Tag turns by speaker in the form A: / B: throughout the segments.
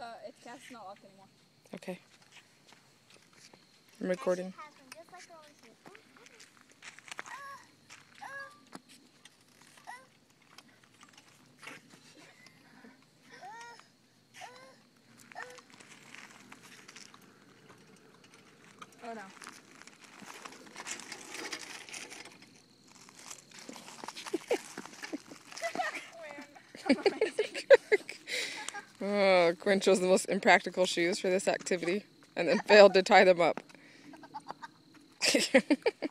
A: It's Cass not locked anymore.
B: Okay. I'm recording.
A: Oh no.
B: Oh, Quinn chose the most impractical shoes for this activity and then failed to tie them up.
C: Wearing the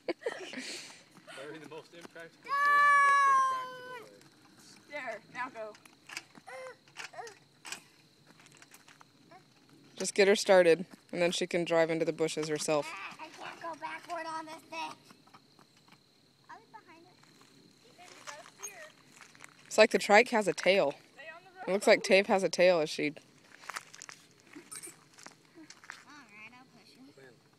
C: most impractical shoes in the most impractical way.
A: There, now go.
B: Just get her started, and then she can drive into the bushes herself.
D: I can't go backward on this thing. I'll be behind it.
B: It's like the Trike has a tail. It looks like Tave has a tail as she...
D: Alright, I'll push you.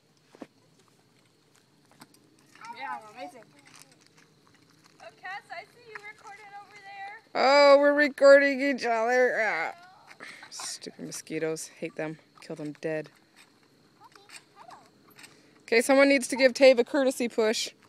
A: Yeah, amazing. Oh, Cass, I see you recording over there.
B: Oh, we're recording each other. Ah. Stupid mosquitoes. Hate them. Kill them dead. Okay, someone needs to give Tave a courtesy push.